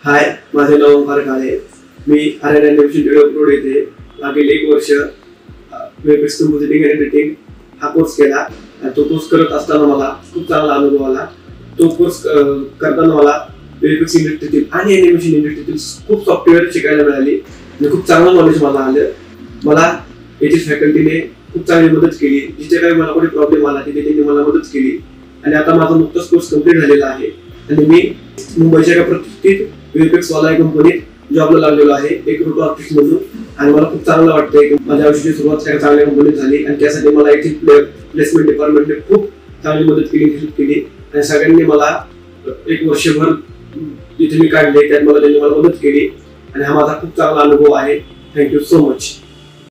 हाय, माझे नाव ओंकार काळे. मी एनिमेशन रोड येथे मागील 1 वर्ष वेबएक्स कंपोजिटिंग आणि एडिटिंग हा कोर्स केला आणि तो कोर्स करत असताना मला खूप चांगला अनुभव आला. तो कोर्स करताना मला वेबएक्स इंडस्ट्रीतील आणि एनिमेशन इंडस्ट्रीतील खूप सॉफ्टवेअर शिकायला मिळाली आणि खूप चांगलं नॉलेज मला आलं. मला याची फॅकल्टीने खूप चांगली मदत केली. जिथे काही मला कोणी प्रॉब्लेम आला तिथे त्यांनी मला मदत केली आणि आता माझा नुकताच कोर्स कंप्लीट झालेला आहे आणि मी मुंबईच्या एका प्रतिष्ठित वेबएक्स वाला कंपनीत जॉबला लागलेलो आहे रिक्रूटर ऑफिस म्हणून. आणि मला खूप चांगलं वाटतंय की माझ्या आयुष्याची सुरुवात एका चांगल्या कंपनीत झाली आणि त्यासाठी मला येथील प्लेसमेंट डिपार्टमेंटने खूप चांगली मदत केली आणि सगळ्यांनी मला 1 वर्षभर जिथे मी काढले त्यात त्यांनी मला मदत केली आणि हा माझा खूप चांगला अनुभव आहे. Thank you so much.